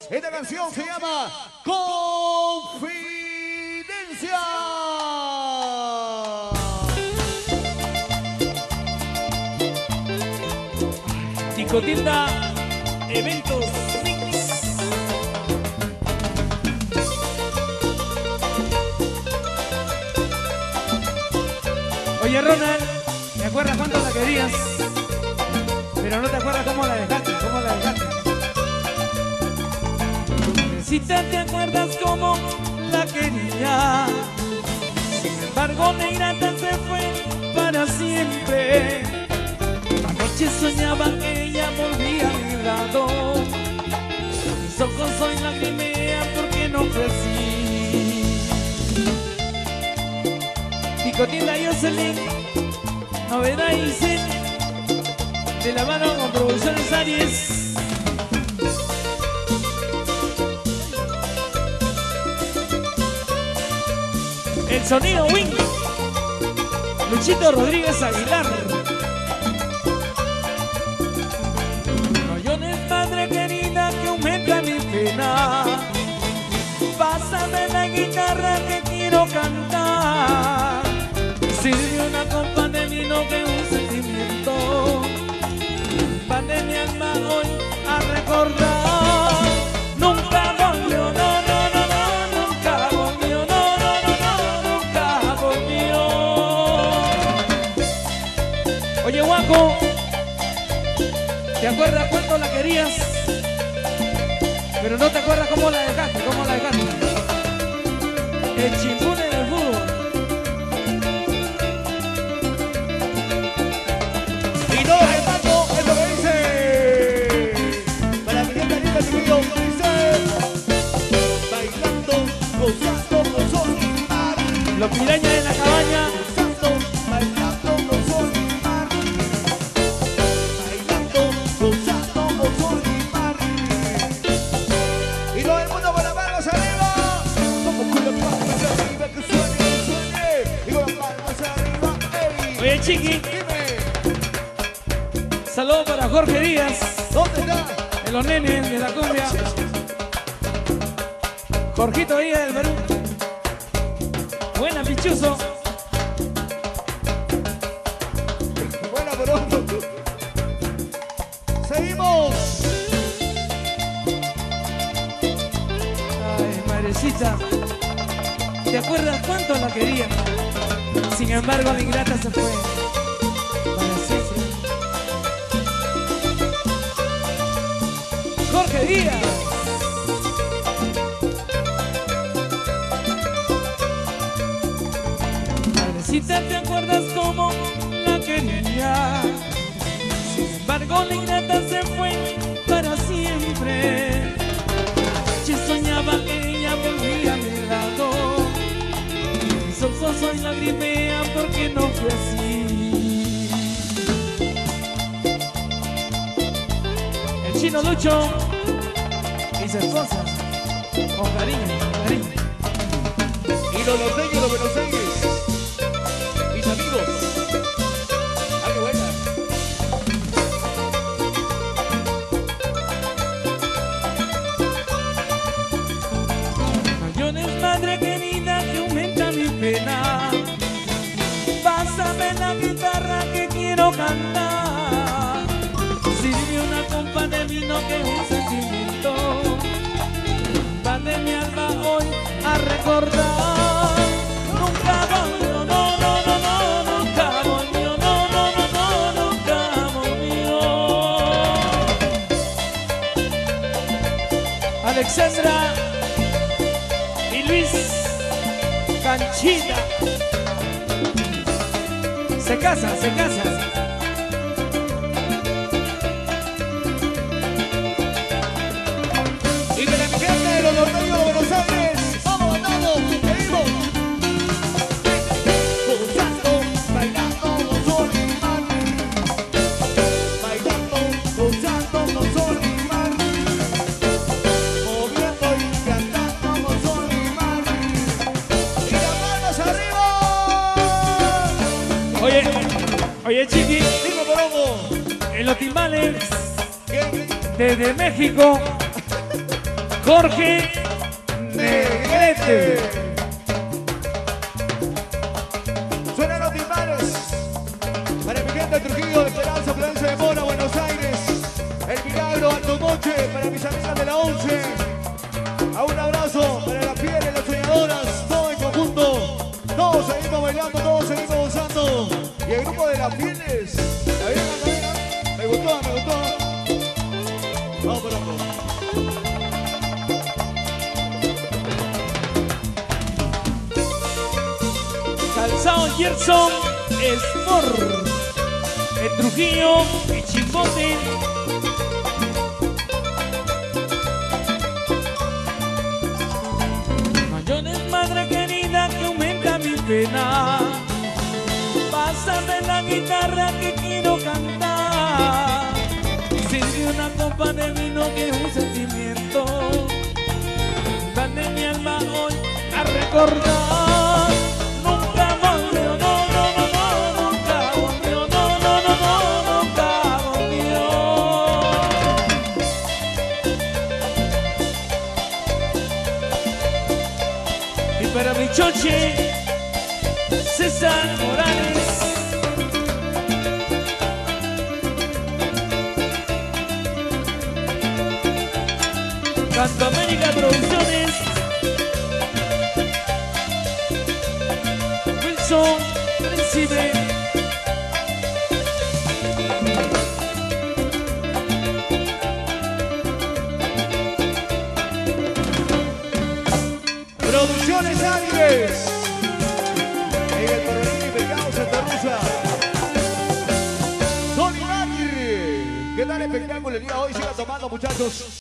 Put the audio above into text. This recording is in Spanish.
Esta canción se llama Confidencia. Ticotilda Eventos Mix. Oye Ronald, ¿te acuerdas cuánto la querías? Pero no te acuerdas cómo la dejaste, Si te acuerdas cómo la quería, sin embargo la ingrata se fue para siempre. Anoche soñaba que ella volvía a mi lado, mis ojos hoy lagrimean porque no fue así. Ticotilda Jocelyn, novedad hice, de la mano con Producciones Aries. El sonido Wing, Luchito Rodríguez Aguilar. No llores, madre querida, que aumenta mi pena. Pásame la guitarra que quiero cantar. Sirve una copa de vino que un sentimiento va de mi alma hoy a recordar. Nunca volvió, no, no, no, no, nunca volvió, no, no, no, no, nunca volvió. Oye, guaco, ¿te acuerdas cuánto la querías? Pero no te acuerdas cómo la dejaste, El chimpune del fútbol. Y no reparto, es lo que dice. Para mi nieta linda, mi querido, dice. Bailando, gozando, con sol y mar. Los pirañas en la cabaña. Gozando, bailando, con sol y mar. Bailando, gozando, con sol y mar. Y todo el mundo con las manos arriba. Como con las palmas arriba, que suene, suene. Y con las palmas arriba, ey. Oye, Chiqui, Dime, saludos para Jorge Díaz, ¿dónde está? de los nenes de la cumbia. Jorgito Díaz del Perú. Buena, pichuzo. Buena, pronto. Seguimos. Ay, madrecita, ¿te acuerdas cuánto la quería? Sin embargo, la ingrata se fue para siempre. Jorge Díaz. Madrecita, ¿te acuerdas cómo la quería? Sin embargo, la ingrata se fue para siempre. Yo soñaba que ella volvía a mi lado, mis ojos hoy lagrimean porque no fue así. El chino Lucho y su esposa, con cariño, cariño. Y los norteños, los veloceños. Mis amigos. Ah, qué buena. No llores, madre querida, que aumenta mi pena. Pásame la guitarra que quiero cantar. Sirve una copa de vino que es un sentimiento va de mi alma hoy a recordar. Nunca volvió, no, no, no, no, nunca volvió, no, no, no, no, nunca volvió. Alexandra y Luis Canchita se casan, se casan. Y que la mi gente de los norteños de Buenos Aires. Vamos, andando, seguimos. Gozando, bailando, con sol y mar. Bailando, gozando, con sol y mar. Moviendo y cantando, con sol y mar. Y las manos arriba. Oye, Chiqui, Digo, Porongo. en los timbales ¿Qué? desde México, Jorge Negrete. Suenan los timbales para mi gente de Trujillo, de Esperanza, Florencia de Mora, Buenos Aires. El Milagro, Alto Moche, para mis amigas de la 11. A un abrazo para las Fieles, las Soñadoras, todo en conjunto. Todos seguimos bailando, todos seguimos gozando. Y el grupo de las Fieles. La vida, me gustó, me gustó. Vamos por abajo. Calzado Gerson Sport. En Trujillo y Chimbote. Mayores, madre querida, que aumenta mi pena. Pásame la guitarra que quiero cantar. Sirve una copa de vino que es un sentimiento. Dale mi alma hoy a recordar. Nunca volvió, no, no, no, no, nunca volvió, no, no, no, no, nunca volvió. Y para mi choche, César Morales. Canto América Producciones. Wilson Príncipe. Producciones Ángeles. Miguel Porvenir y Mercado Santa Rosa. Tony Bagri. ¿Qué tal espectáculo el día de hoy? Sigan tomando, muchachos.